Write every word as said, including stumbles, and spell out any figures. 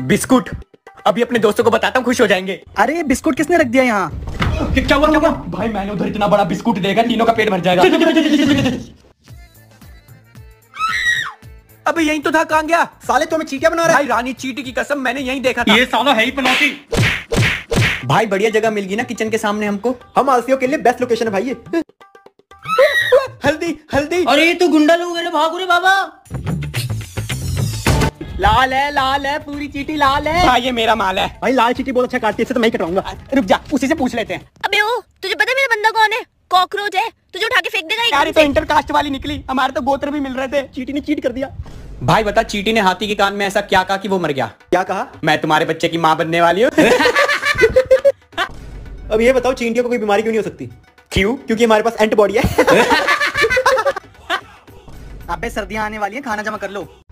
Biscuit. अभी अपने दोस्तों को बताता हूँ, खुश हो जाएंगे। अरे बिस्कुट किसने रख दिया यहाँ? क्या हुआ क्या हुआ? भाई मैंने उधर इतना बड़ा बिस्कुट देगा, तीनों का पेट भर जाएगा। अबे यही तो था, कहाँ गया? साले तो हमें चीटियां बना रहा है। भाई रानी चीटी की कसम, मैंने यही देखा था। ये साला है ही पनौती। भाई बढ़िया जगह मिल गई ना किचन के सामने हमको। हम आलसियों के लिए बेस्ट लोकेशन है भाई ये। हल्दी हल्दी। अरे ये तो गुंडा लोग है, भागो रे बाबा। लाल है लाल है, पूरी चीटी लाल है। हाँ ये मेरा माल है। भाई लाल चीटी बहुत अच्छा काटती है, इससे तो मैं ही कटवाऊंगा। रुक जा, उसी से पूछ लेते हैं। अबे ओ, तुझे पता है मेरा बंदा कौन है? कॉकरोच है, तुझे उठा के फेंक देगा यार ये एकदम तो से। इंटरकास्ट वाली निकली, हमारे तो गोत्र भी मिल रहे थे। चीटी ने चीट कर दिया। भाई बता, चीटी ने हाथी के कान में ऐसा क्या कहा कि वो मर गया? क्या कहा? मैं तुम्हारे बच्चे की माँ बनने वाली हूँ। अब ये बताओ, चींटियों को कोई बीमारी क्यों नहीं हो सकती? क्यों? क्योंकि हमारे पास एंटीबॉडी है। अबे सर्दियां आने वाली हैं, खाना जमा कर लो।